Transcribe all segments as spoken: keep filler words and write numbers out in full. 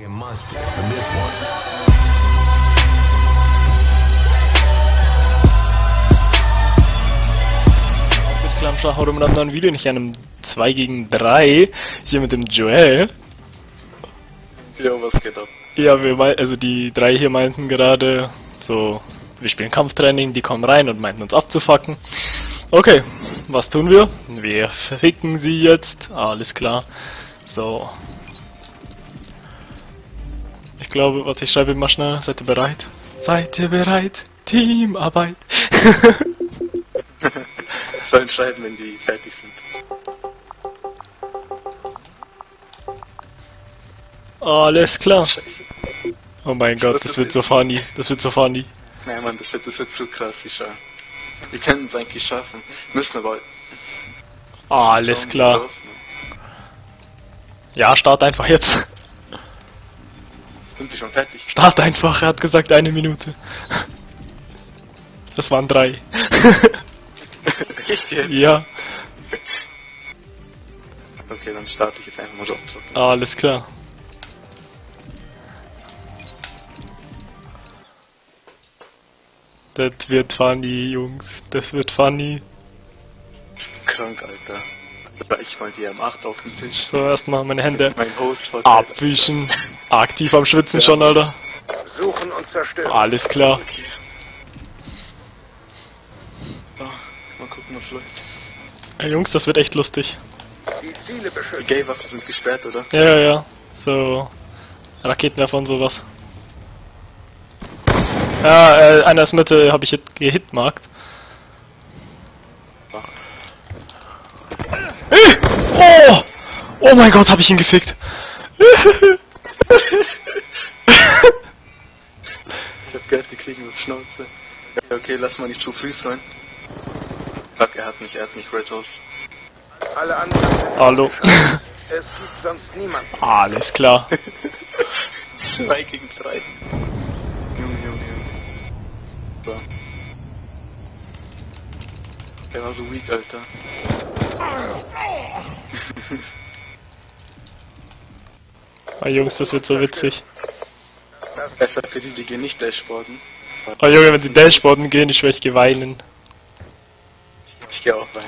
Klamschlag heute mit einem neuen Video, nicht einem zwei gegen drei hier mit dem Joel. Ja, was geht ab? Ja, wir mei also die drei hier meinten gerade so, wir spielen Kampftraining, die kommen rein und meinten uns abzufacken. Okay, was tun wir? Wir ficken sie jetzt, alles klar. So. Ich glaube, warte, ich schreibe mal schnell, seid ihr bereit? Seid ihr bereit? Teamarbeit. Sollen schreiben, wenn die fertig sind. Alles klar. Oh mein Gott, das wird so funny. Das wird so funny. Nein, Mann, das wird, das wird zu krass, ich schau. Wir können es eigentlich schaffen. Müssen aber... Alles klar. Los, ja, start einfach jetzt. sind wir schon fertig? Start einfach, er hat gesagt eine Minute. Das waren drei. Echt jetzt? Ja. Okay, dann starte ich jetzt einfach mal so. Alles klar. Das wird funny, Jungs. Das wird funny. Krank, Alter. Da ich mal die M acht auf den Tisch. So, erstmal meine Hände Mein Host abwischen. Aktiv am Schwitzen ja. schon, Alter. Suchen und zerstören. Alles klar. Okay. So, mal gucken, was läuft. Hey, Jungs, das wird echt lustig. Die Ziele Die beschützen. Gay-Waffen sind gesperrt, oder? Ja, ja, ja. So Raketenwerfer und sowas. Ja, äh, einer ist Mitte, habe ich hit gehitmarkt. Äh, oh! Oh mein Gott, habe ich ihn gefickt. Ich hab gehört, die kriegen was Schnauze. Ja, okay, lass mal nicht zu früh freuen. Fuck, er hat mich, er hat mich Red House. Alle anderen sind Hallo. ausgeschaltet. Es gibt sonst niemanden. Alles klar. Zwei gegen drei. Junge, Junge, Junge. So. Der war so weak, Alter. Oh, Jungs, das wird so witzig. Das Besser für die, die gehen nicht dashboarden. Oh Junge, wenn sie Dashboarden gehen, ich werde ich weinen. Ich geh auch rein.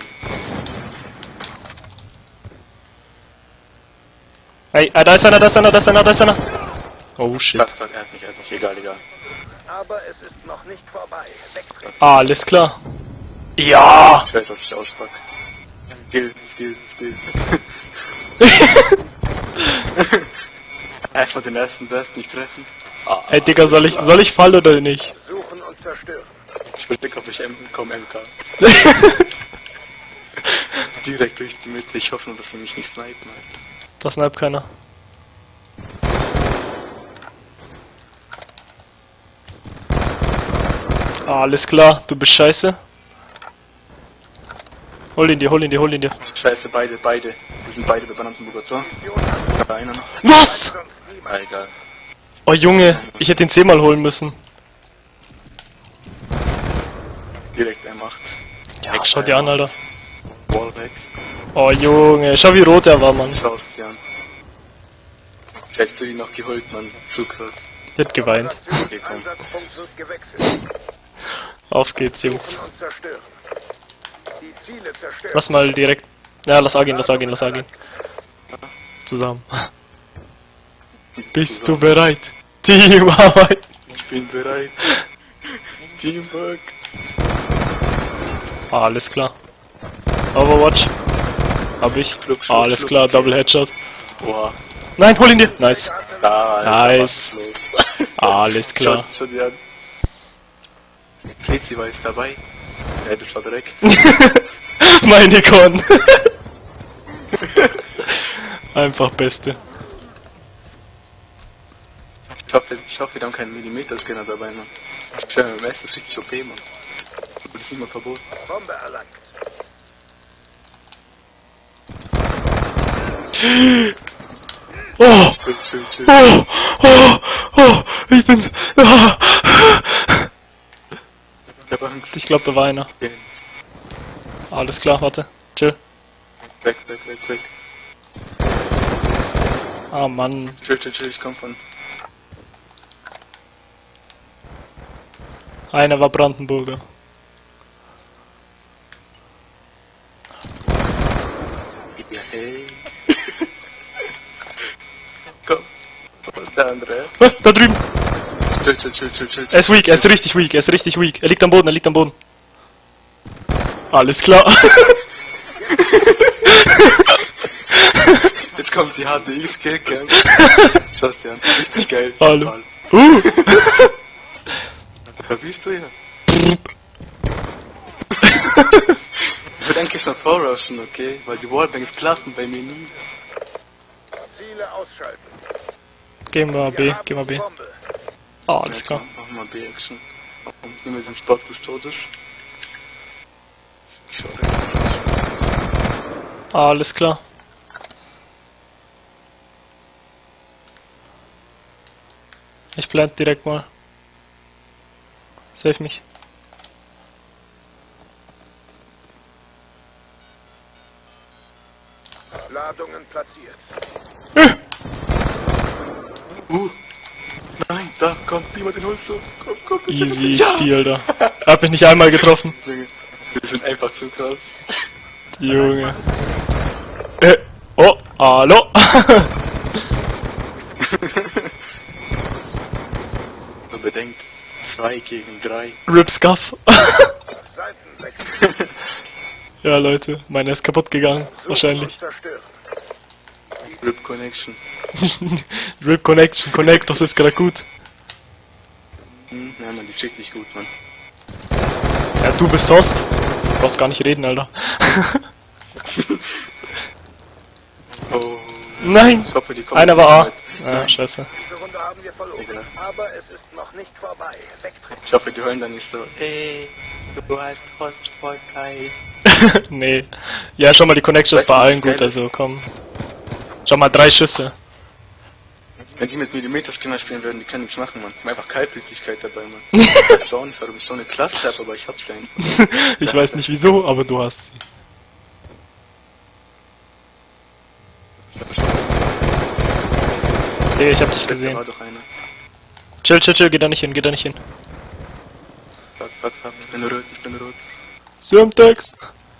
Hey, ah, da ist einer, da ist einer, da ist einer, da ist einer. Oh shit. Das war, er hat mich, er hat mich, egal, egal. Aber es ist noch nicht vorbei. Wegtreten. Alles klar. Ja! Ich weiß, was ich auspacke. Skill, Skill, Skill. Erstmal den ersten Burst nicht treffen. Ah, Hey Digga, soll ich, soll ich fallen oder nicht? Suchen und zerstören. ich will dick, ob ich M komme, M K. Direkt durch die Mitte. Ich hoffe nur, dass wir mich nicht snipen, Alter. Das sniped keiner. Alles klar, du bist scheiße. Hol ihn dir, hol ihn dir, hol ihn dir. Scheiße, beide, beide. Wir sind beide bei Brandenburger Tor. Mission hat Da einer noch. Was? sonst niemand. Ah, egal. Oh Junge, ich hätte ihn zehnmal holen müssen. Direkt M acht. Ja, schau dir an, Alter. Wallback. Oh Junge, schau wie rot er war, Mann. Schau dir an. Hättest du ihn noch geholt, Mann. Zu krass. Ich hätte geweint. Operationseinsatzpunkt wird gewechselt. Auf geht's, Jungs. Suchen und zerstören. Die Ziele zerstören. Lass mal direkt... Ja, lass A gehen, lass A gehen, lass A gehen. Zusammen. Bist du bereit? Teamarbeit. Ich bin bereit. Teamwork. Alles klar. Overwatch. Hab ich. Alles klar, Double Headshot. Boah. Nein, hol ihn dir. Nice. Da, Alter, Nice. was ist los? Alles klar. Schau, schau dir an. Fritzi war jetzt dabei. Ja, das war direkt. Meine Con. Einfach Beste. Ich hoffe, ich hoffe, wir haben keinen Millimeter-Scanner dabei, Mann. Ich stelle mir meistens richtig O P, Mann. Das ist immer verboten. Bombe erlangt. Oh, Chill, chill, chill. oh, oh, oh, ich bin... Ah. Ich hab Angst. Ich glaube, da war einer. Okay. Alles klar, warte. Chill. Weg, weg, weg, weg. Ah Mann. Chill, chill, chill, ich komm von. Einer war Brandenburger. Ja, hey. Komm. Wo ist der andere? Ah, da drüben! Chill, chill, chill, chill, chill. Er ist weak, er ist richtig weak, er ist richtig weak. Er liegt am Boden, er liegt am Boden. Alles klar. Jetzt kommt die H D X-Kill-Camp. Schau's dir an. Richtig geil. Hallo. Uh! Da bist du ja. Ich würde eigentlich noch vorrushen, okay? Weil die Wallbangs klappen bei mir nie. Ziele ausschalten. Gehen wir B, Wir haben gehen wir B. die Bombe. Ah, alles klar. Machen wir B-Action. Nehmen wir den Spot gestortet. Ah, alles klar. Ich plant direkt mal. Save mich. Ladungen platziert. Uh! Nein, da kommt jemand, den holst du. Komm, komm. Easy X P, Alter. Hab mich nicht einmal getroffen. Junge, wir sind einfach zu krass. Junge. Äh, oh, hallo. Man bedenkt, zwei gegen drei. Rip Scuff. Seitenwechsel. Ja, Leute, meine ist kaputt gegangen. Wahrscheinlich. Zerstören. Rip Connection. Rip Connection, Connectos ist gerade gut. Hm, ja, man, die checkt nicht gut, man. Ja, du bist Host. Du brauchst gar nicht reden, Alter. Oh. Nein! Ich hoffe, die kommen Einer war A. nicht Ah, scheiße. Diese Runde haben wir verloren. Egal. Aber es ist noch nicht vorbei. Wegtreten. Ich hoffe, die hören dann nicht so. Ey, du hast Host voll geil. Nee. Ja, schau mal, die Connection ist bei allen gut, also komm. Schau mal, drei Schüsse. Wenn die mit Millimeter-Scanner spielen würden, die können nichts machen, man. Ich hab einfach Kaltblütigkeit dabei, man. Ich weiß auch nicht, warum ich so eine Klasse habe, aber ich hab's ja einfach. Ich weiß nicht wieso, aber du hast sie. Okay, ich hab dich Da gesehen. war doch einer. Chill, chill, chill, geh da nicht hin, geh da nicht hin. Fuck, fuck, fuck, ich bin rot, ich bin rot. Symtex!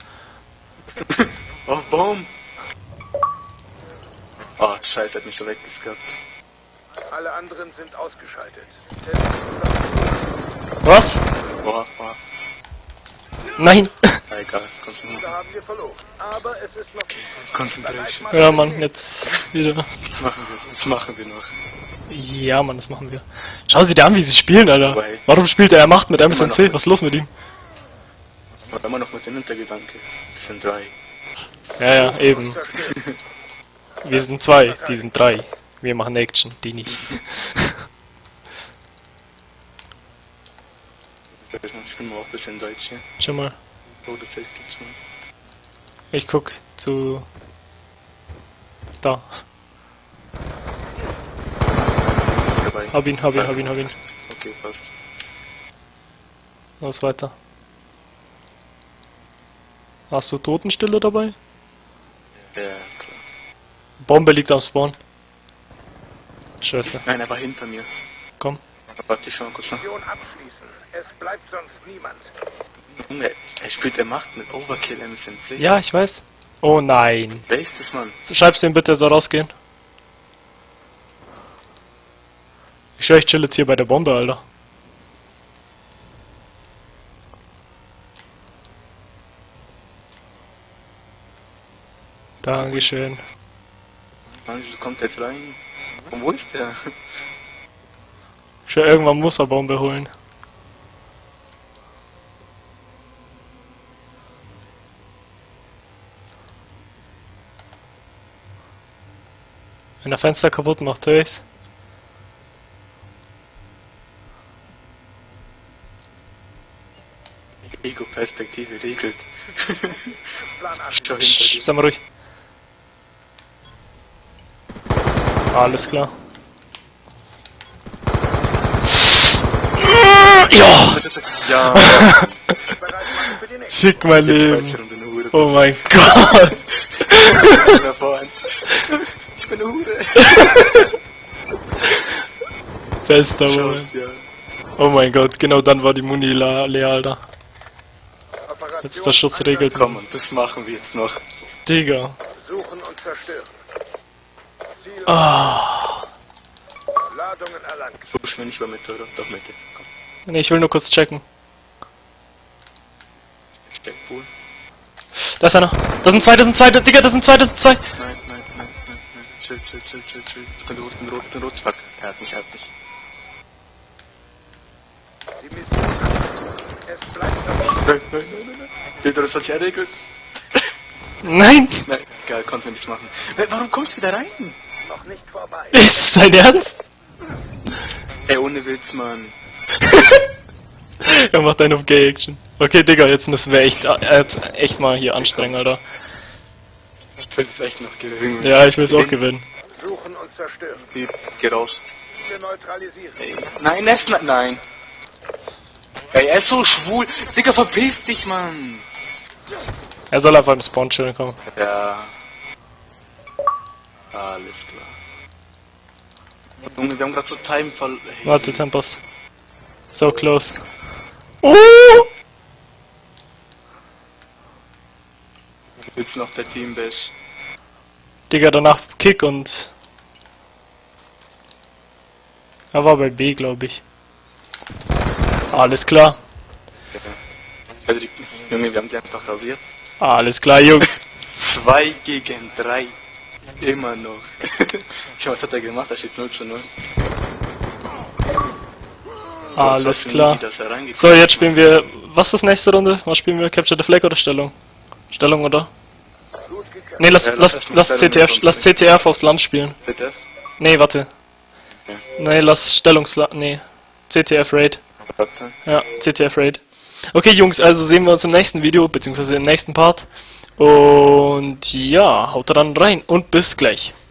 Oh, Baum! Oh, scheiße, hat mich so weggescappt. Alle anderen sind ausgeschaltet. Was? Boah, boah. Nein! Ah, egal, kommst du Da noch. haben wir verloren. Aber es ist noch. Concentration. Ja, Mann, jetzt wieder. Das machen wir, das machen wir noch. Ja, Mann, das machen wir. Schau sie dir an, wie sie spielen, Alter. Wobei- Warum spielt er? Er macht mit M S N C? noch. Was ist los mit ihm? Aber immer noch mit dem Hintergedanke. Das sind drei. Ja, ja, eben. Zerstört. Wir sind zwei, die sind drei. Wir machen Action, die nicht. Ich bin mal auch ein bisschen deutsch hier. Schau mal. Todesfest gibt's noch. Ich guck zu... Da. Dabei. Hab ihn, hab ihn, hab ihn, hab ihn. Okay, passt. Los, weiter. Hast du Totenstille dabei? Ja, klar. Bombe liegt am Spawn. Scheiße. Nein, er war hinter mir. Komm. Warte, ich schau mal kurz nach. Mission abschließen. Es bleibt sonst niemand. Junge, er spielt, er macht mit Overkill M S N C. Ja, ich weiß. Oh nein. Wer ist das, Mann? Schreib's ihm bitte, er soll rausgehen. Ich schwör, ich chill jetzt hier bei der Bombe, Alter. Dankeschön. Mann, wieso kommt der jetzt rein? Und wo ist der? Ich schwör, irgendwann muss er Bombe holen. Wenn er Fenster kaputt macht, höre ich's. Ego-Perspektive regelt. Plan A. Schau hinter Psst, dir. sei mal ruhig. Alles klar. Ja! Ja! Bereit machen für die nächste. Fick mein Leben. Leben. Oh mein Gott. Ich bin eine Hure. Bester Moment. Ja. Oh mein Gott, genau dann war die Muni leer, Alter. Jetzt der Schuss regelt. Komm, und das machen wir jetzt noch. Digga. Suchen und zerstören. Ziel Ah. Ladungen erlangt. So schnell nicht mehr mit, oder? Doch mit. Komm. Nee, ich will nur kurz checken. Steckpool. Da ist einer. Das sind zwei, das sind zwei, Digga, das sind zwei, das sind zwei. Nein, nein, nein, nein, nein. Chill, chill, chill, chill, chill. Ich bin rot, bin rot, bin rot. Fuck. Er hat mich, er hat mich. Die Mission abgeschlossen. Es bleibt dabei. Nein, nein, nein, nein, nein. Seht ihr, das hat sich erregelt? Nein. Nein, geil, konnten wir nichts machen. Warum kommst du wieder rein? Noch nicht vorbei. Ist es dein Ernst? Ey, ohne Witz, Mann. Er macht einen auf Gay Action. Okay, Digga, jetzt müssen wir echt, äh, jetzt echt mal hier anstrengen, Alter. Ich will es echt noch gewinnen. Ja, ich will es auch gewinnen. Suchen und zerstören. Geh, geh raus. Wir neutralisieren. Ey, nein, erstmal, nein. Ey, er ist so schwul. Digga, verpiss dich, Mann. Er soll einfach im Spawn chillen kommen. Ja. Alles klar. Junge, wir haben gerade so Time voll. Hey. Warte, Tempos. So close. Oh! Jetzt noch der Team Bash. Digga, danach Kick und... Er war bei B, glaube ich. Alles klar. Also die, Junge, wir haben die einfach rasiert. Alles klar, Jungs. Zwei gegen drei. Immer noch. Schau, was hat er gemacht? Da steht null zu null. Alles klar. Dass er reingekommen So, jetzt spielen wir... Was ist das nächste Runde? Was spielen wir? Capture the Flag oder Stellung? Stellung, oder? Gut gekämpft. Nee, lass, Ja, lass, lass lass, erst mal C T F, Stellung lass C T F aufs Land spielen. ist. Bitte? Nee, warte. Okay. Nee, lass Stellungsla... Nee. C T F Raid. Warte. Ja, C T F Raid. Okay, Jungs, also sehen wir uns im nächsten Video, beziehungsweise im nächsten Part. Und ja, haut dann rein und bis gleich.